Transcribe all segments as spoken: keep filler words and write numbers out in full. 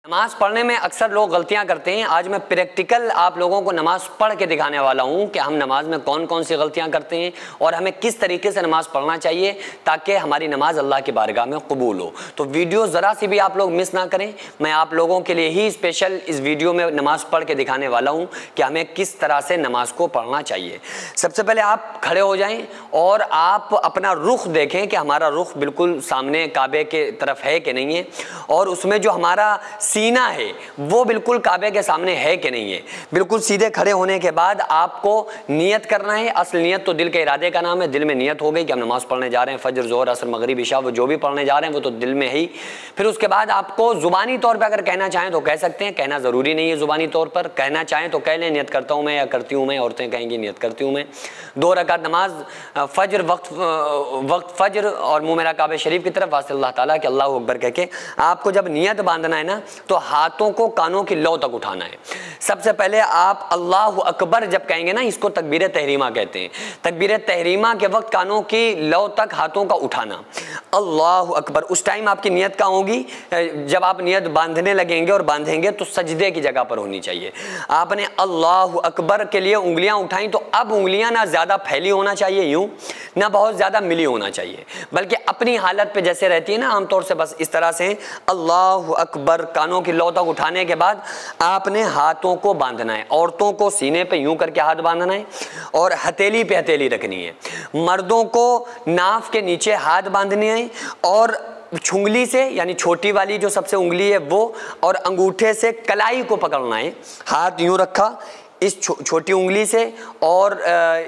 नमाज पढ़ने में अक्सर लोग गलतियां करते हैं। आज मैं प्रैक्टिकल आप लोगों को नमाज पढ़ के दिखाने वाला हूं कि हम नमाज में कौन कौन सी गलतियां करते हैं और हमें किस तरीके से नमाज पढ़ना चाहिए ताकि हमारी नमाज अल्लाह की बारगाह में कबूल हो। तो वीडियो ज़रा सी भी आप लोग मिस ना करें। मैं आप लोगों के लिए ही स्पेशल इस वीडियो में नमाज पढ़ के दिखाने वाला हूँ कि हमें किस तरह से नमाज को पढ़ना चाहिए। सबसे पहले आप खड़े हो जाएं और आप अपना रुख देखें कि हमारा रुख बिल्कुल सामने काबे के तरफ है कि नहीं है, और उसमें जो हमारा सीना है वो बिल्कुल काबे के सामने है कि नहीं है। बिल्कुल सीधे खड़े होने के बाद आपको नियत करना है। असल नियत तो दिल के इरादे का नाम है। दिल में नियत हो गई कि हम नमाज पढ़ने जा रहे हैं, फजर, जोहर, असर, मगरिब, इशा, वो जो भी पढ़ने जा रहे हैं वो तो दिल में ही। फिर उसके बाद आपको जुबानी तौर पर अगर कहना चाहें तो कह सकते हैं, कहना ज़रूरी नहीं है। जुबानी तौर पर कहना चाहें तो कह लें, नियत करता हूँ मैं या करती हूँ मैं। औरतें कहेंगी नियत करती हूँ मैं। दो रकात नमाज फजर वक्त वक्त फजर और मुँह मेरा काबे शरीफ की तरफ वास्ते अल्लाह ताला के अल्लाह अकबर कह के आपको जब नियत बांधना है ना तो हाथों को कानों की लौ तक उठाना है। सबसे पहले आप अल्लाह अकबर जब कहेंगे ना, इसको तकबीर तहरीमा कहते हैं। तकबीर तहरीमा के वक्त कानों की लौ तक हाथों का उठाना, अल्लाह अकबर। उस टाइम आपकी नियत कहाँ होगी? जब आप नियत बांधने लगेंगे और बांधेंगे तो सजदे की जगह पर होनी चाहिए। आपने अल्लाह अकबर के लिए उंगलियां उठाई तो अब उंगलियां ना ज़्यादा फैली होना चाहिए यूं, ना बहुत ज़्यादा मिली होना चाहिए, बल्कि अपनी हालत पे जैसे रहती है ना आमतौर से, बस इस तरह से अल्लाह अकबर। कानों की लौ तक उठाने के बाद आपने हाथों को बांधना है। औरतों को सीने पे यूं करके हाथ बांधना है और हथेली पे हथेली रखनी है। मर्दों को नाफ के नीचे हाथ बांधने हैं और छुंगली से, यानी छोटी वाली जो सबसे उंगली है वो, और अंगूठे से कलाई को पकड़ना है। हाथ यूं रखा इस छो, छोटी उंगली से, और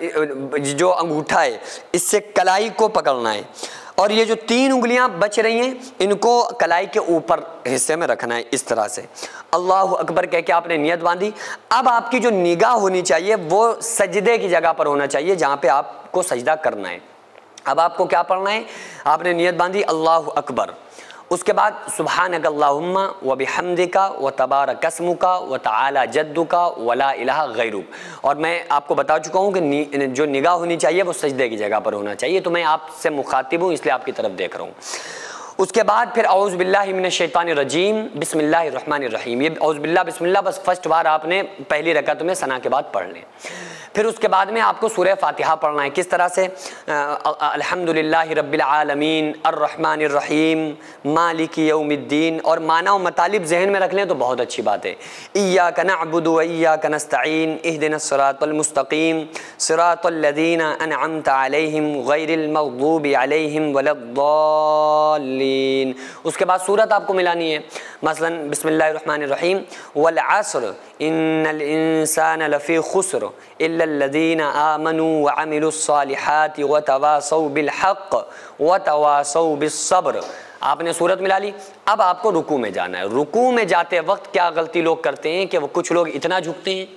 जो अंगूठा है इससे कलाई को पकड़ना है, और ये जो तीन उंगलियां बच रही हैं इनको कलाई के ऊपर हिस्से में रखना है इस तरह से। अल्लाह अकबर कह के आपने नियत बांधी। अब आपकी जो निगाह होनी चाहिए वो सजदे की जगह पर होना चाहिए जहां पे आपको सजदा करना है। अब आपको क्या पढ़ना है? आपने नियत बांधी अल्लाह अकबर। उसके बाद सुब्हानक अल्लाहुम्मा व बिहम्दिका व तबारक अस्मुका व तआला जद्दुका व ला इलाहा गैरुक। और मैं आपको बता चुका हूँ कि नि, जो निगाह होनी चाहिए वो सजदे की जगह पर होना चाहिए। तो मैं आपसे मुखातिब हूँ इसलिए आपकी तरफ देख रहा हूँ। उसके बाद फिर औज़ु बिल्लाहि मिनश शैतानिर रजीम बिस्मिल्लाहिर रहमानिर रहीम। ये औज़ु बिल्लाह बिस्मिल्लाह बस फर्स्ट बार आपने पहली रकअत में सना के बाद पढ़ लें। फिर उसके बाद में आपको सूरह फातिहा पढ़ना है। किस तरह से? अल्हम्दुलिल्लाहि रब्बिल आलमीन अर्रहमानिर रहीम मालिकी यौमिद्दीन। और माना और मतालिब जहन में रख लें तो बहुत अच्छी बात है। इय्याका नअबुदु व इय्याका नस्तईन इहदिनस सिरातल मुस्तकीम सिरातल लज़ीना अनअमता अलैहिम गैरिल मग़दूबि अलैहिम वलद्दाल्लीन। उसके बाद सूरत आपको मिलानी है। मसलन बिस्मिल्लाहिर रहमानिर रहीम वल अस्र इन्नल इंसाना लफ़ी खुस्र इल्लल्लज़ीना आमनू व अमिलुस्सालिहाति व तवासौ बिल हक़्क़ व तवासौ बिस्सब्र। आपने सूरत मिला ली। अब आपको रुकू में जाना है। रुकू में जाते वक्त क्या गलती लोग करते हैं कि वो कुछ लोग इतना झुकते हैं,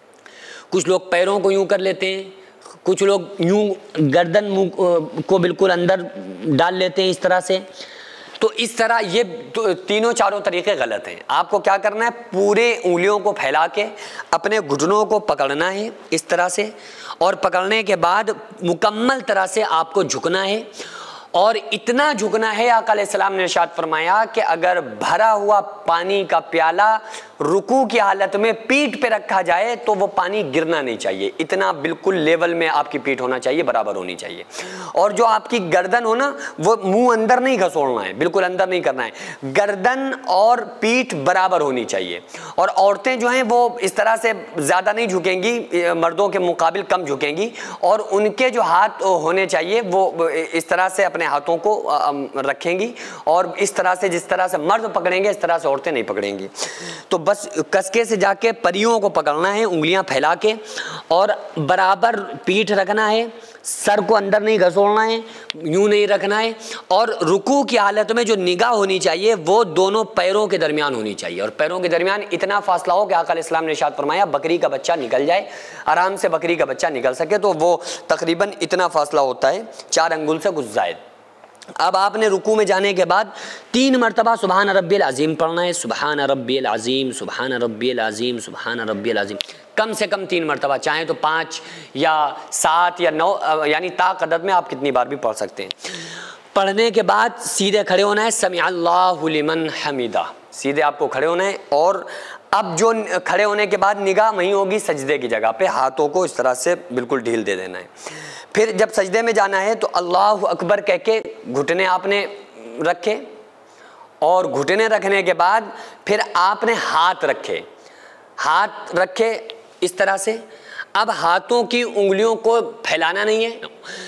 कुछ लोग पैरों को यूं कर लेते हैं, कुछ लोग यूं गर्दन मुंह को बिल्कुल अंदर डाल लेते हैं इस तरह से। तो इस तरह ये तो तीनों चारों तरीके गलत हैं। आपको क्या करना है? पूरे उंगलियों को फैला के अपने घुटनों को पकड़ना है इस तरह से, और पकड़ने के बाद मुकम्मल तरह से आपको झुकना है। और इतना झुकना है, आका अलैहिस्सलाम ने इरशाद फरमाया कि अगर भरा हुआ पानी का प्याला रुकू की हालत में पीठ पे रखा जाए तो वो पानी गिरना नहीं चाहिए। इतना बिल्कुल लेवल में आपकी पीठ होना चाहिए, बराबर होनी चाहिए। और जो आपकी गर्दन हो ना वो मुंह अंदर नहीं घसोड़ना है, बिल्कुल अंदर नहीं करना है। गर्दन और पीठ बराबर होनी चाहिए। और औरतें जो हैं वो इस तरह से ज़्यादा नहीं झुकेंगी, मर्दों के मुकाबिल कम झुकेंगी। और उनके जो हाथ होने चाहिए वो इस तरह से अपने हाथों को रखेंगी, और इस तरह से जिस तरह से मर्द पकड़ेंगे इस तरह से औरतें नहीं पकड़ेंगी। तो बस कसके से जाके परियों को पकड़ना है उंगलियां फैला के, और बराबर पीठ रखना है, सर को अंदर नहीं घसोड़ना है, यूं नहीं रखना है। और रुकू की हालत में जो निगाह होनी चाहिए वो दोनों पैरों के दरमियान होनी चाहिए। और पैरों के दरमियान इतना फासला हो कि आका अलैहिस्सलाम ने इरशाद फरमाया बकरी का बच्चा निकल जाए, आराम से बकरी का बच्चा निकल सके, तो वो तकरीबन इतना फासला होता है, चार अंगुल से कुछ ज़ायद। अब आपने रुकू में जाने के बाद तीन मरतबा सुबहान रब्बियल अज़ीम पढ़ना है। सुबहान रब्बियल अज़ीम, सुबहान रब्बियल अज़ीम, सुबहान रब्बियल अज़ीम। कम से कम तीन मरतबा, चाहे तो पाँच या सात या नौ, यानी ताक अदद में आप कितनी बार भी पढ़ सकते हैं। पढ़ने के बाद सीधे खड़े होना है। समी अल्लाहु लिमन हमीदा। सीधे आपको खड़े होना है। और अब जो खड़े होने के बाद निगाह वहीं होगी सजदे की जगह पे, हाथों को इस तरह से बिल्कुल ढील दे देना है। फिर जब सजदे में जाना है तो अल्लाह अकबर कह के घुटने आपने रखे, और घुटने रखने के बाद फिर आपने हाथ रखे, हाथ रखे इस तरह से। अब हाथों की उंगलियों को फैलाना नहीं है।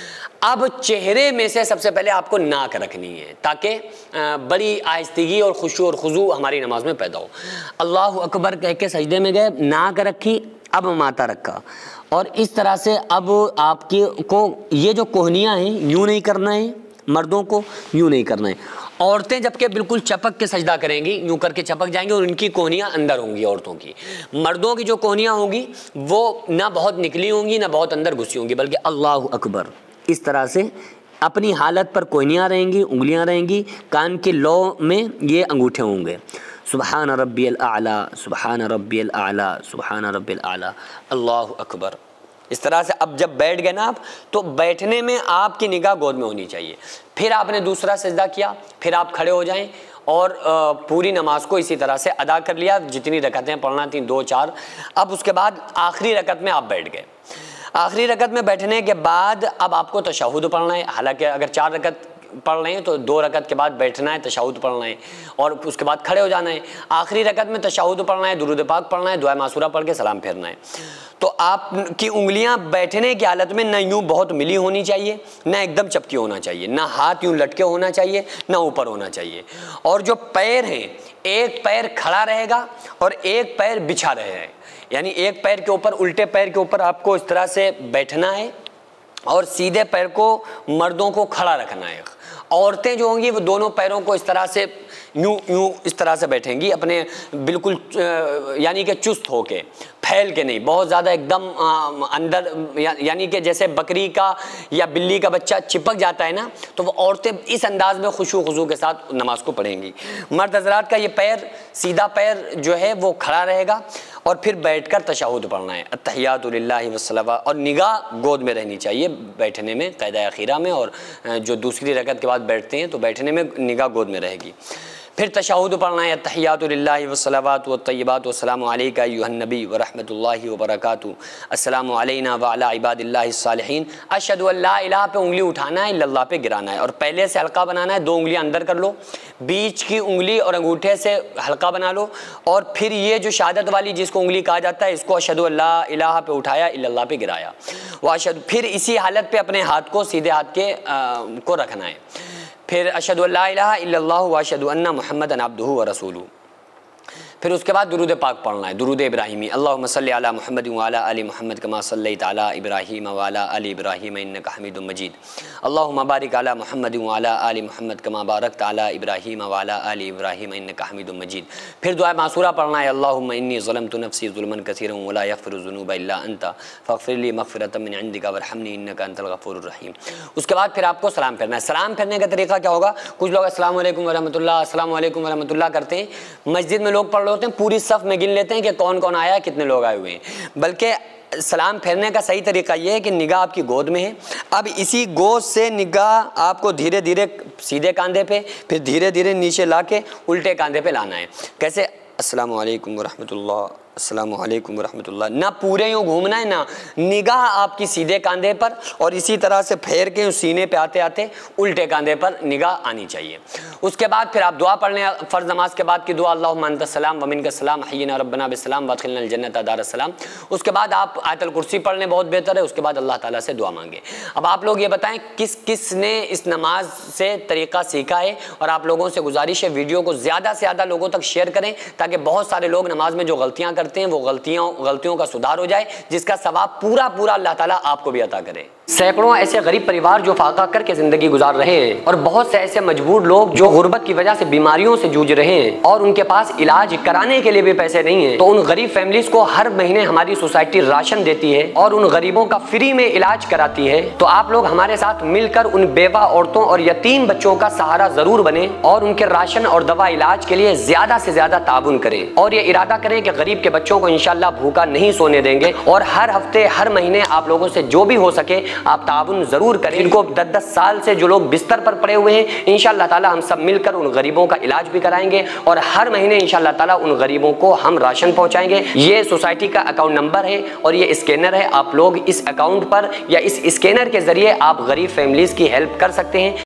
अब चेहरे में से सबसे पहले आपको नाक रखनी है ताकि बड़ी आहिस्तगी और खुशू और खुजू हमारी नमाज में पैदा हो। अल्लाह अकबर कह के सजदे में गए, नाक रखी, अब माथा रखा, और इस तरह से अब आपकी को ये जो कोहनियाँ हैं यूँ नहीं करना है, मर्दों को यूँ नहीं करना है। औरतें जबकि बिल्कुल चपक के सजदा करेंगी, यूँ करके चपक जाएंगी और उनकी कोहनियाँ अंदर होंगी औरतों की। मर्दों की जो कोहनियाँ होंगी वो ना बहुत निकली होंगी ना बहुत अंदर घुसी होंगी, बल्कि अल्लाह अकबर इस तरह से अपनी हालत पर कोहनियाँ रहेंगी, उंगलियाँ रहेंगी, कान के लौ में ये अंगूठे होंगे। सुबहान रब्बियल आला, सुबहान रब्बियल आला, सुबहान रब्बियल आला, अल्लाह अकबर। इस तरह से अब जब बैठ गए ना आप, तो बैठने में आपकी निगाह गोद में होनी चाहिए। फिर आपने दूसरा सजदा किया, फिर आप खड़े हो जाएं और पूरी नमाज को इसी तरह से अदा कर लिया, जितनी रकतें पढ़ना थी, दो चार। अब उसके बाद आखिरी रकत में आप बैठ गए। आखिरी रकत में बैठने के बाद अब आपको तशहुद पढ़ना है। हालांकि अगर चार रकत पढ़ रहे हैं तो दो रकत के बाद बैठना है, तशहुद पढ़ना है और उसके बाद खड़े हो जाना है। आखिरी रकत में तशहुद पढ़ना है, दुरूद पाक पढ़ना है, दुआ मासूरा पढ़ के सलाम फेरना है। तो आपकी उंगलियां बैठने की हालत में न यूं बहुत मिली होनी चाहिए, न एकदम चपकी होना चाहिए, ना हाथ यूं लटके होना चाहिए, ना ऊपर होना चाहिए। और जो पैर हैं, एक पैर खड़ा रहेगा और एक पैर बिछा रहे, यानी एक पैर के ऊपर, उल्टे पैर के ऊपर आपको इस तरह से बैठना है और सीधे पैर को मर्दों को खड़ा रखना है। औरतें जो होंगी वो दोनों पैरों को इस तरह से यूं यूं इस तरह से बैठेंगी, अपने बिल्कुल यानी कि चुस्त होके, फैल के नहीं, बहुत ज़्यादा एकदम अंदर, या, यानी कि जैसे बकरी का या बिल्ली का बच्चा चिपक जाता है ना, तो वो औरतें इस अंदाज में खुशू खुशू के साथ नमाज को पढ़ेंगी। मर्द हजरात का ये पैर, सीधा पैर जो है वो खड़ा रहेगा और फिर बैठकर तशहुद पढ़ना है, अत्तहियातु लिल्लाहि वस्सलावा, और निगाह गोद में रहनी चाहिए बैठने में, क़ायदा अखीरा में। और जो दूसरी रकत के बाद बैठते हैं तो बैठने में निगाह गोद में रहेगी। फिर तशहुद पढ़ना है, अत्तहियातु लिल्लाहि वस्सलावातु वत्तय्यिबातु वस्सलामु अलैका अय्युहन नबी व रहमतुल्लाहि व बरकातुहू, अस्सलामु अलैना व अला इबादिल्लाहिस सालिहीन, अशहदु अल्ला इलाहा पे उंगली उठाना है, इल्लल्लाह पे गिराना है और पहले से हल्का बनाना है। दो उंगलियां अंदर कर लो, बीच की उंगली और अंगूठे से हल्का बना लो, और फिर ये जो शहादत वाली जिसको उंगली कहा जाता है, इसको अशहदु अल्ला इलाहा पे उठाया, इल्लल्लाह पे गिराया, वाशहदु। फिर इसी हालत पे अपने हाथ को सीधे हाथ के आ, को रखना है। फिर अशहदु अल्ला इलाहा इल्लल्लाहु व अशहदु अन्ना मुहम्मदन अब्दुहु व रसूलुहु। फिर उसके बाद दुरूद पाक पढ़ना है, दुरूद इब्राहिमी, अल्लाहुम्मा सल्लि अला मुहम्मद व अला आलि मुहम्मद कमा सल्लैता अला इब्राहीम व अला आलि इब्राहीम इन्नका हमीदुम मजीद, अल्लाहुम्मा बारिक अला मुहम्मद व अला आलि मुहम्मद कमा बारकता अला इब्राहीम व अला आलि इब्राहीम इन्नका हमीदुम मजीद। फिर दुआ मासूरा पढ़ना है, अल्लाहुम्मा इन्नी ज़लमतु नफ्सी ज़ुल्मन कसीरन व ला यग़फ़िरु ज़ुनूबा इल्ला अंता फ़ग़फ़िरली मग़फ़िरतम मिन इंदिका वरहमनी इन्नका अंतल गफ़ूरुर रहीम। उसके बाद फिर आपको सलाम फेरना है। सलाम फेरने का तरीका क्या होगा? कुछ लोग अस्सलामु अलैकुम व रहमतुल्लाह, अस्सलामु अलैकुम व रहमतुल्लाह करते हैं, मस्जिद में लोग पढ़ होते हैं, पूरी सफ़ में गिन लेते हैं कि कौन कौन आया, कितने लोग आए हुए हैं। बल्कि सलाम फेरने का सही तरीका यह है कि निगाह आपकी गोद में है। अब इसी गोद से निगाह आपको धीरे धीरे सीधे कंधे पे, फिर धीरे धीरे नीचे लाके उल्टे कंधे पे लाना है। कैसे? अस्सलामु अलैकुम व रहमतुल्लाह, अस्सलामु अलैकुम व रहमतुल्लाह। ना पूरे यूँ घूमना है, ना निगाह आपकी सीधे कंधे पर, और इसी तरह से फेर के सीने पे आते आते उल्टे कंधे पर निगाह आनी चाहिए। उसके बाद फिर आप दुआ पढ़ लें, फ़र्ज़ नमाज के बाद की दुआ, अल्लाहुम्मा अंतस सलाम व मिनकस सलाम हय्यिना रब्बना बिस्सलाम वअदखिलनल जन्नता दारस सलाम। उसके बाद आप आयतुल कुर्सी पढ़ लें, बहुत बेहतर है। उसके बाद अल्लाह ताला से दुआ मांगे। अब आप लोग ये बताएं किस किस ने इस नमाज से तरीक़ा सीखा है, और आप लोगों से गुजारिश है वीडियो को ज़्यादा से ज़्यादा लोगों तक शेयर करें, ताकि बहुत सारे लोग नमाज में जो गलतियाँ करते हैं वो गलतियों गलतियों का सुधार हो जाए, जिसका सवाब पूरा पूरा अल्लाह ताला आपको भी अता करे। सैकड़ों ऐसे गरीब परिवार जो फाका करके जिंदगी गुजार रहे हैं, और बहुत से ऐसे मजबूर लोग जो गुर्बत की वजह से बीमारियों से जूझ रहे हैं और उनके पास इलाज कराने के लिए भी पैसे नहीं है, तो उन गरीब फैमिलीज को हर महीने हमारी सोसाइटी राशन देती है और उन गरीबों का फ्री में इलाज कराती है। तो आप लोग हमारे साथ मिलकर उन बेवा औरतों और यतीम बच्चों का सहारा जरूर बने और उनके राशन और दवा इलाज के लिए ज्यादा से ज्यादा ताबुन करें, और ये इरादा करें कि गरीब के बच्चों को इंशाल्लाह भूखा नहीं सोने देंगे। और हर हफ्ते हर महीने आप लोगों से जो भी हो सके आप ताउन जरूर करें। इनको दस दस साल से जो लोग बिस्तर पर पड़े हुए हैं, इंशाअल्लाह ताला हम सब मिलकर उन गरीबों का इलाज भी कराएंगे और हर महीने इंशाअल्लाह ताला उन गरीबों को हम राशन पहुंचाएंगे। ये सोसाइटी का अकाउंट नंबर है और ये स्कैनर है। आप लोग इस अकाउंट पर या इस स्कैनर के जरिए आप गरीब फैमिलीज की हेल्प कर सकते हैं।